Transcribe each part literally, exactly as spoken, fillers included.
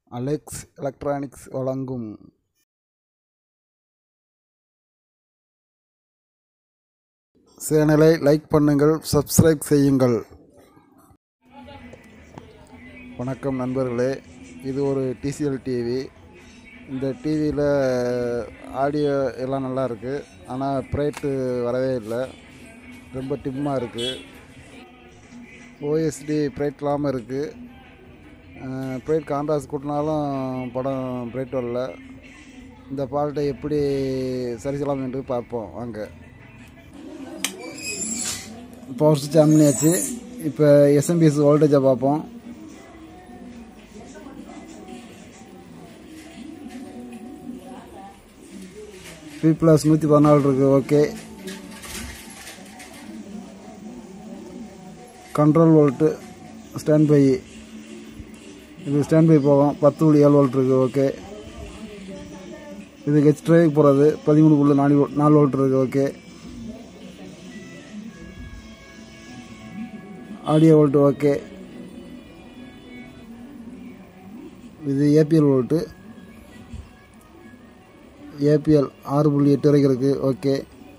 Alex electronics வழங்கும் சேனலை like பண்ணுங்கள், சப்ஸ்கிரைப் செய்யுங்கள். வணக்கம் நண்பர்களே, இது ஒரு டிசிஎல் டிவி. இந்த டிவியில் ஆடியோ எல்லாம் நல்லா இருக்குது, ஆனால் ப்ரைட்டு வரவே இல்லை, ரொம்ப டிம்மாக இருக்குது. ஓஎஸ்டி ப்ரைட் இல்லாமல் இருக்குது. ப்ரைட் கான்ட்ராஸ்ட் கூட்டினாலும் படம் ப்ரைட் வரல. இந்த ஃபால்ட்டை எப்படி சரி செய்யலாம் என்று பார்ப்போம் வாங்க. பவர் சுவிட்ச் ஆன் பண்ணியாச்சு. இப்போ எஸ்எம்பிஎஸ் வோல்டேஜை பார்ப்போம். பி ப்ளஸ் நூற்றி பதினாலு இருக்குது. Okay. Control volt standby, இது ஸ்டாண்ட் பை போகும். பத்து புள்ளி ஏழு வோல்ட் இருக்குது. ஓகே. இது ஹெச் ட்ரைவுக்கு போகிறது. பதிமூணு புள்ளி நாலு நாலு வோல்ட் இருக்குது. ஓகே. Audio volt okay. இது ஏபிஎல் வோல்ட்டு. ஏபிஎல் ஆறு புள்ளி எட்டு வரைக்கும் இருக்குது. ஓகே.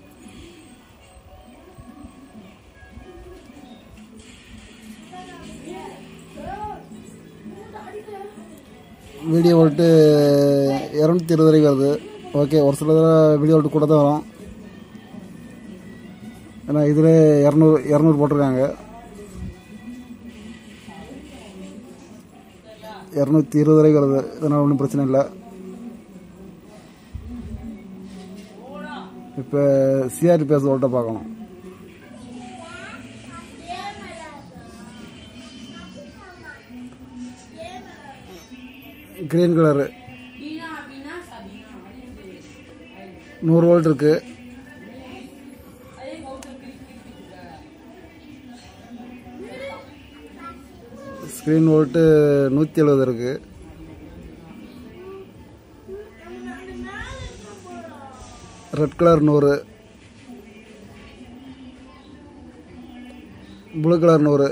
வீடியோ வோல்ட்டு இரநூத்தி இருபது வரைக்கும் வருது. ஓகே. ஒரு சில தடவை வீடியோ வோல்ட்டு கூட தான் வரும், ஏன்னா இதில் இரநூறு இரநூறு போட்டிருக்காங்க. இரநூத்தி இருபது வரைக்கும் வருது, இதனால் ஒன்றும் பிரச்சனை இல்லை. இப்போ சிஆர்பிஎஸ் வோல்ட்டை பார்க்கணும். கிரீன் கலரு நூறு வோல்ட் இருக்கு. ஸ்கிரீன் வோல்ட்டு நூற்றி எழுபது இருக்கு. ரெட் கலர் நூறு, ப்ளூ கலர் நூறு,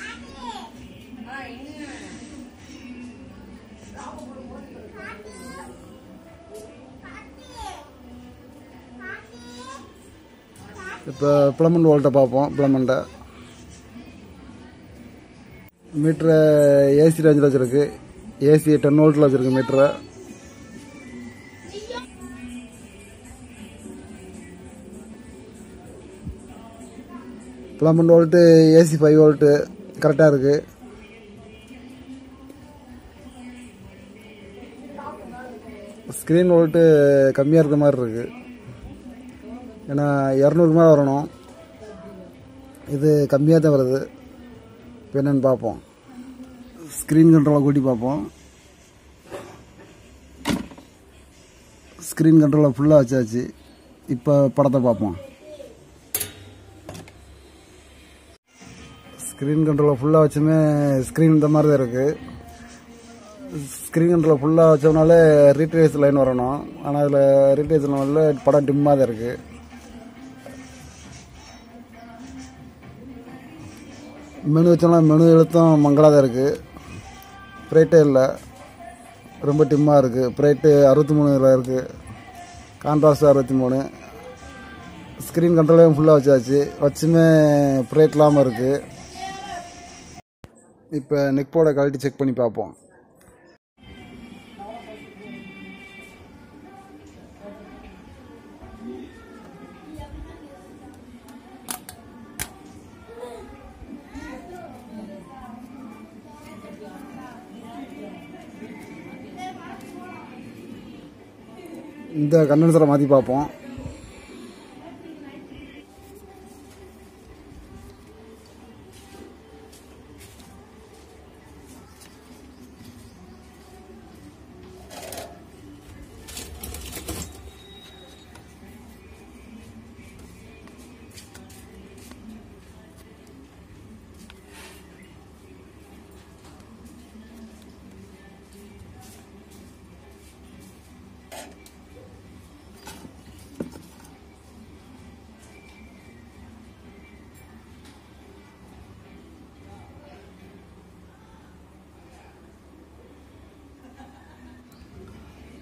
இப்போ பிளமண்ட் வோல்ட்டை பார்ப்போம். பிளமண்டை மீட்டரை ஏசி ரேஞ்சில் வச்சுருக்கு. ஏசி டென் வோல்ட்டில் வச்சுருக்கு மீட்டரை. Filament volt AC five volt கரெக்டாக இருக்குது. ஸ்க்ரீன் வோல்ட்டு கம்மியாக இருக்க மாதிரி இருக்குது, ஏன்னா இரநூறு மேலே வரணும். இது கம்மியாக தான் வருது. இப்போ என்னென்னு பார்ப்போம். ஸ்க்ரீன் கண்ட்ரோலை கூட்டி பார்ப்போம். ஸ்க்ரீன் கண்ட்ரோலை ஃபுல்லாக வச்சாச்சு. இப்போ படத்தை பார்ப்போம். ஸ்க்ரீன் கண்ட்ரோலை ஃபுல்லாக வச்சுமே ஸ்க்ரீன் இந்த மாதிரி தான் இருக்குது. ஸ்க்ரீன் கண்ட்ரோலை ஃபுல்லாக வச்சோம்னாலே ரீட்ரேஸ் லைன் வரணும், ஆனால் அதில் ரீட்ரேஸ் லைனில் படம் டிம்மாக தான் இருக்குது. மெனு வச்சோம்னா மெனு எழுத்தும் மங்களாக தான் இருக்குது. ப்ரைட்டே இல்லை, ரொம்ப டிம்மாக இருக்குது. ப்ரைட்டு அறுபத்தி மூணுல இருக்குது, கான்ட்ராஸ்ட் அறுபத்தி மூணு. ஸ்க்ரீன் கண்ட்ரோலையும் ஃபுல்லாக வச்சாச்சு, வச்சுமே ப்ரைட் இல்லாமல் இருக்குது. இப்போ நெக் போர்டை கழட்டி செக் பண்ணி பார்ப்போம். இந்த கண்டென்சரை மாற்றி பார்ப்போம்.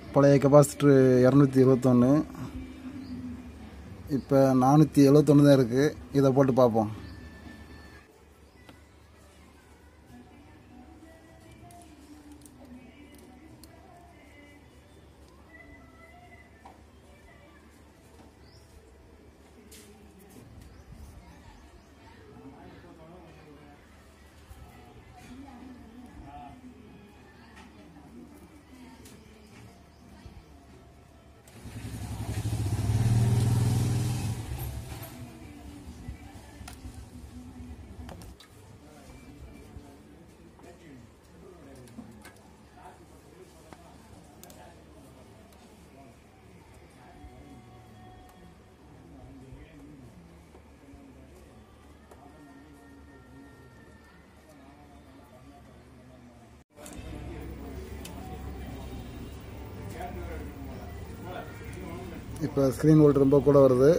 பழைய கெப்பாசிட்டர் இரநூத்தி இருபத்தொன்று, இப்போ நானூற்றி எழுபத்தொன்று தான் இருக்குது. இதை போட்டு பார்ப்போம். இப்போ ஸ்க்ரீன் வோல்ட் ரொம்ப கூட வருது.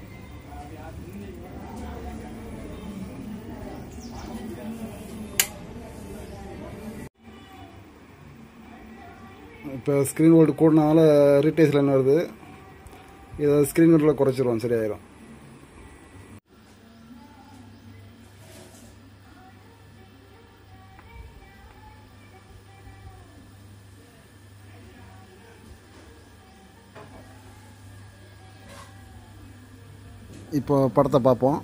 இப்போ ஸ்க்ரீன் வோல்ட் கூடனால ரீடேஸ் லைன் வருது. இதை ஸ்க்ரீன் வோல்ட்டில் குறைச்சிருவோம், சரியாயிரும். இப்போ படத்தை பார்ப்போம்.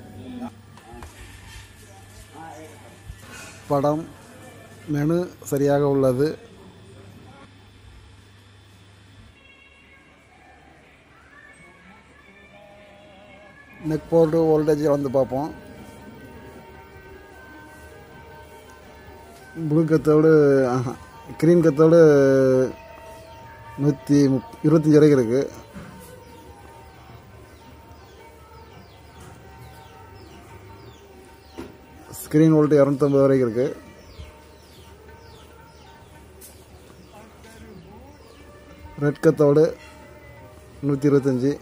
படம் மெனு சரியாக உள்ளது. நெக் போர்டு வோல்டேஜ் வந்து பார்ப்போம். ப்ளூ கத்தோடு க்ரீன் கத்தோடு நூற்றி முப் இருபத்தஞ்சி வரைக்கும் இருக்குது. ஸ்க்ரீன் வோல்ட் இரநூத்தம்பது வரைக்கும் இருக்குது. ரெட் கத்தோடு நூற்றி இருபத்தஞ்சி,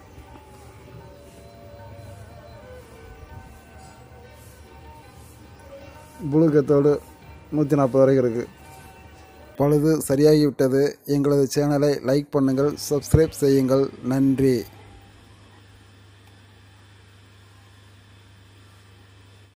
ப்ளூ கத்தோடு நூற்றி நாற்பது வரைக்கும் இருக்குது. பழுது சரியாகிவிட்டது. எங்களது சேனலை லைக் பண்ணுங்கள், சப்ஸ்கிரைப் செய்யுங்கள். நன்றி.